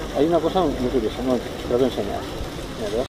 hay una cosa muy curiosa, no, te lo voy a enseñar. Mira,